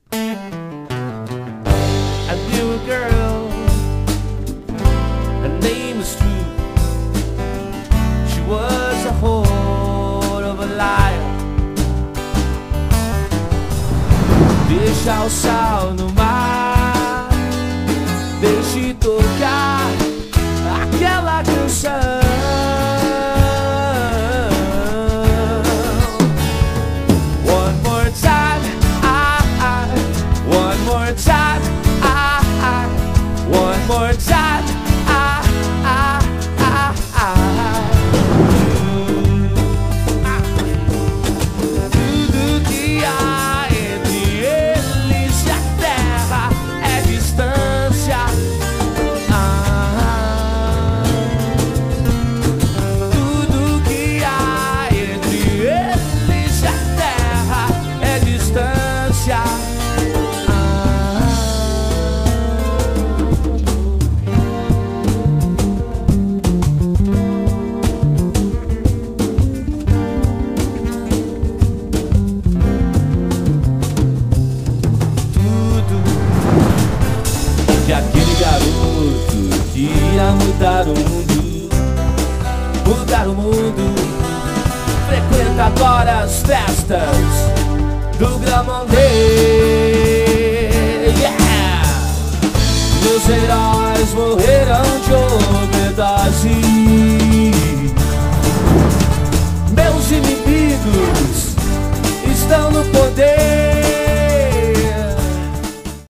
I knew a girl, her name was Truth. She was a whore of a liar. Deixa o sal no mar, deixe tocar aquela canção. One more time, one more time, one more time, tudo que há entre eles e a terra é distância. Tudo que há entre eles e a terra é distância. Que aquele garoto que ia mudar o mundo, frequenta agora as festas do Gramondê. Yeah! Meus heróis morreram de overdose, meus inimigos estão no poder.